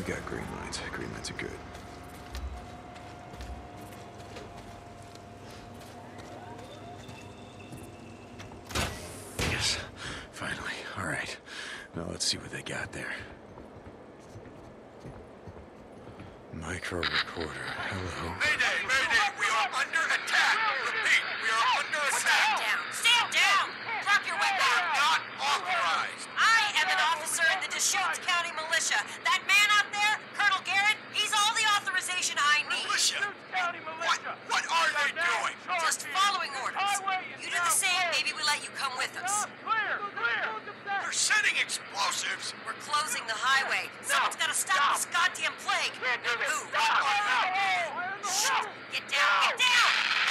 got green lights. Green lights are good. Yes, finally. All right. Now let's see what they got there. Micro recorder. Hello. Mayday! Mayday! We are under attack! Repeat, we are under attack! Stand down! Stand down! Drop your weapon! We are not authorized! I am an officer in the Deschutes County Militia. That man out there, Colonel Garrett, he's all the authorization I need. Militia! What are they doing? Just following orders. You do the same, maybe we let you come with us. They're setting explosives! We're closing the highway. Someone's got to stop this goddamn plague. Who? Shh! Get down! Get down!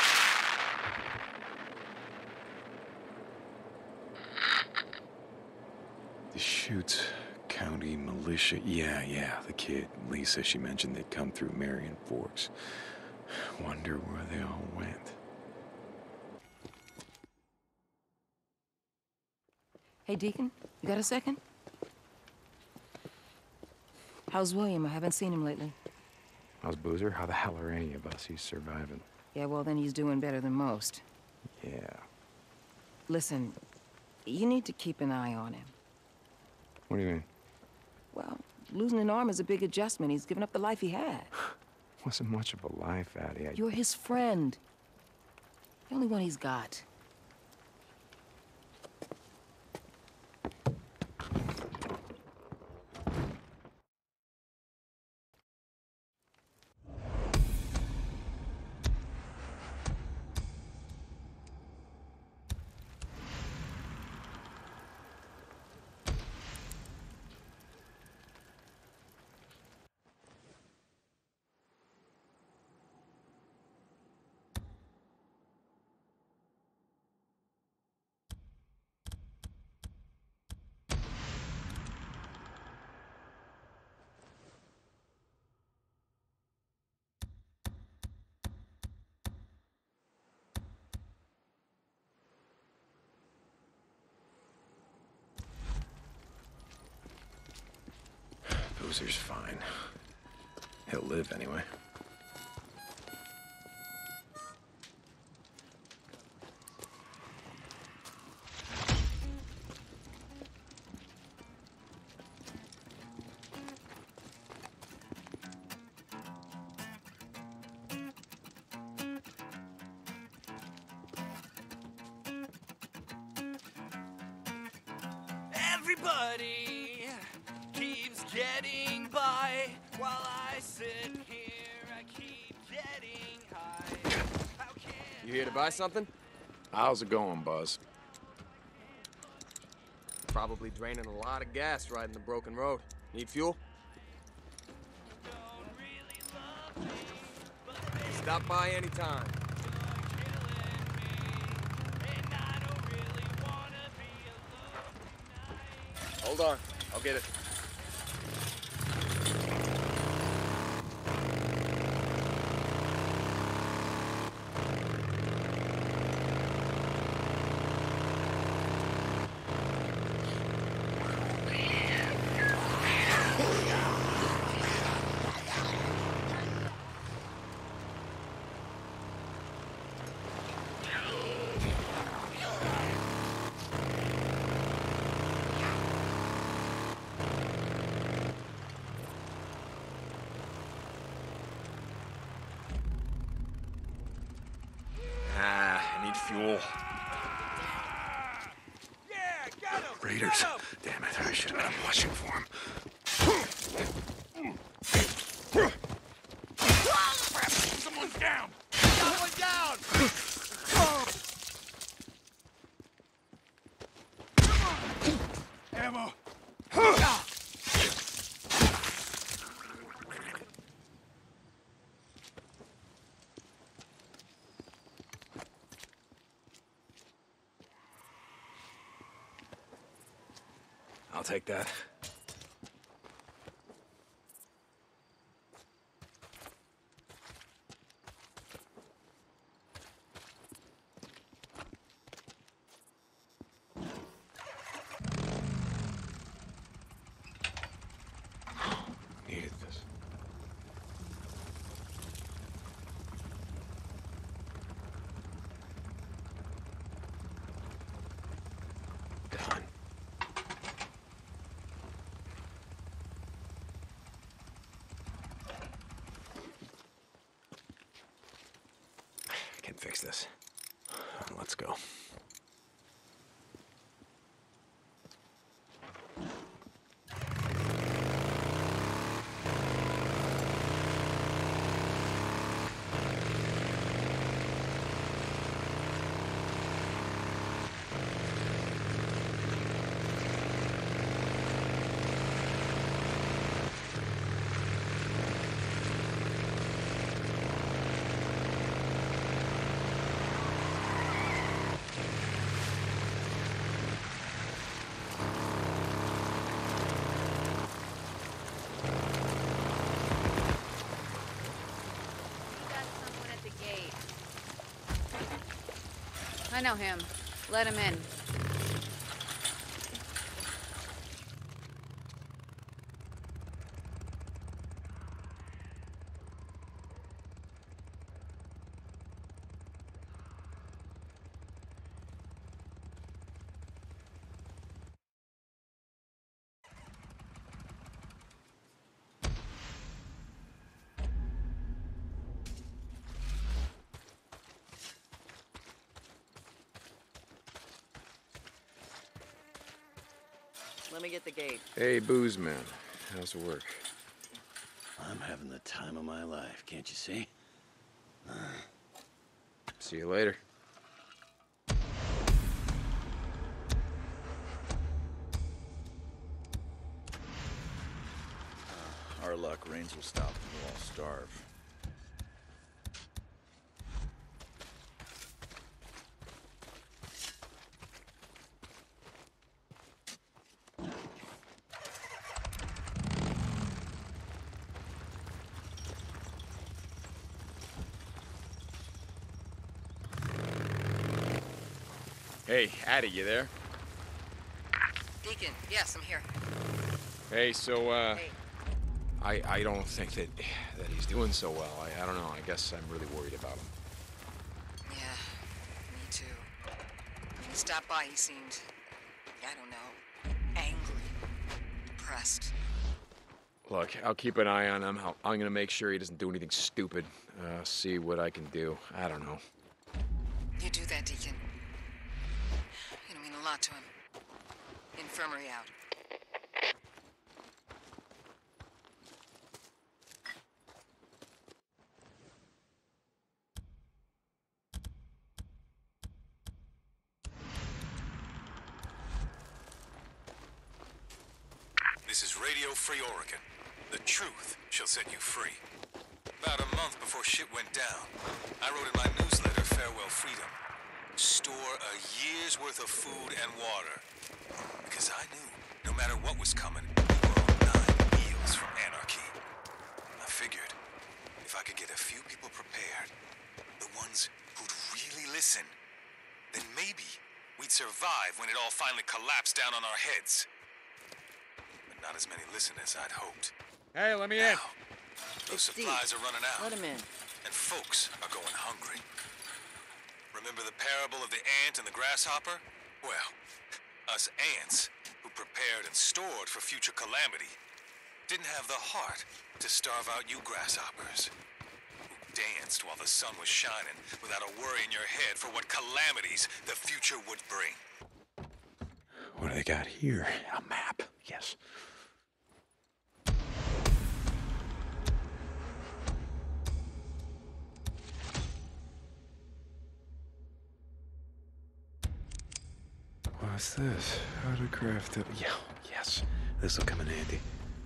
Deschutes County Militia. Yeah, the kid. Lisa, she mentioned they'd come through Marion Forks. Wonder where they all went. Hey, Deacon, you got a second? How's William? I haven't seen him lately. How's Boozer? How the hell are any of us? He's surviving. Yeah, well, then he's doing better than most. Yeah. Listen, you need to keep an eye on him. What do you mean? Well, losing an arm is a big adjustment. He's given up the life he had. Wasn't much of a life, Addie. You're his friend. The only one he's got. Boozer's fine. He'll live anyway. Everybody keeps getting by while I sit here. I keep getting high. How can You here to buy something? How's it going, Buzz? Probably draining a lot of gas riding the broken road. Need fuel? Stop by anytime. Hold on, I'll get it. I need fuel. Yeah, got him! Raiders. Got him! Damn it, I should have been watching for him. Someone's down! Got one down! Ammo! I'll take that. Needed this. fix this. Let's go. I know him. Let him in. Let me get the gate. Hey, booze man. How's it work? I'm having the time of my life, can't you see? See you later. Our luck, rains will stop and we'll all starve. Hey, Addie, you there? Deacon, yes, I'm here. Hey, so, Hey, I don't think that he's doing so well. I don't know. I guess I'm really worried about him. yeah, me too. When he stopped by, he seemed, I don't know, angry, depressed. Look, I'll keep an eye on him. I'm gonna make sure he doesn't do anything stupid. See what I can do. I don't know. You do that, Deacon. It'll mean a lot to him. Infirmary out. This is Radio Free Oregon. The truth shall set you free. About a month before shit went down, I wrote in my newsletter, Farewell Freedom, store a year's worth of food and water. Because I knew, no matter what was coming, we were on 9 meals from anarchy. I figured, if I could get a few people prepared, the ones who'd really listen, then maybe we'd survive when it all finally collapsed down on our heads. But not as many listeners I'd hoped. Hey, let me in. Now, those supplies are running out. Let him in. And folks are going hungry. Remember the parable of the ant and the grasshopper? Well, us ants, who prepared and stored for future calamity, didn't have the heart to starve out you grasshoppers. Who danced while the sun was shining without a worry in your head for what calamities the future would bring. What do they got here? A map. Yes. What's this? How to craft it? Yeah, yes. This will come in handy.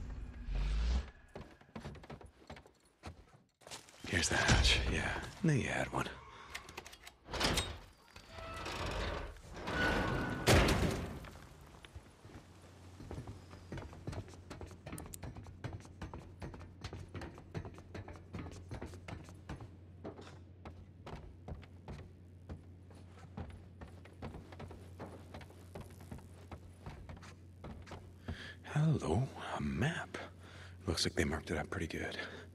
Here's the hatch. Yeah, knew you had one. Hello, a map. Looks like they marked it up pretty good.